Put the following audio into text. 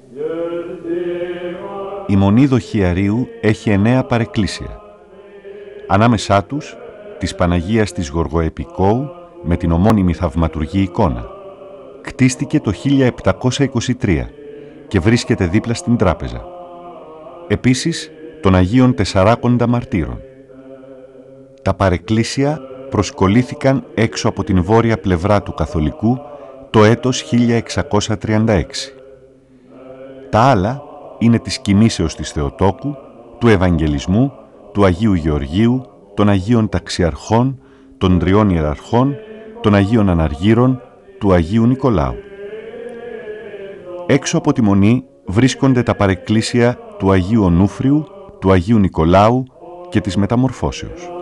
Η Μονή Δοχιαρίου έχει 9 παρεκκλήσια. Ανάμεσά τους, της Παναγίας της Γοργοεπικόου με την ομώνυμη θαυματουργή εικόνα. Κτίστηκε το 1723 και βρίσκεται δίπλα στην τράπεζα. Επίσης, των Αγίων Τεσσαράκοντα Μαρτύρων. Τα παρεκκλήσια προσκολήθηκαν έξω από την βόρεια πλευρά του Καθολικού το έτος 1636. Τα άλλα είναι της Κοιμήσεως της Θεοτόκου, του Ευαγγελισμού, του Αγίου Γεωργίου, των Αγίων Ταξιαρχών, των Τριών Ιεραρχών, των Αγίων Αναργύρων, του Αγίου Νικολάου. Έξω από τη Μονή βρίσκονται τα παρεκκλήσια του Αγίου Ονούφριου, του Αγίου Νικολάου και της Μεταμορφώσεως.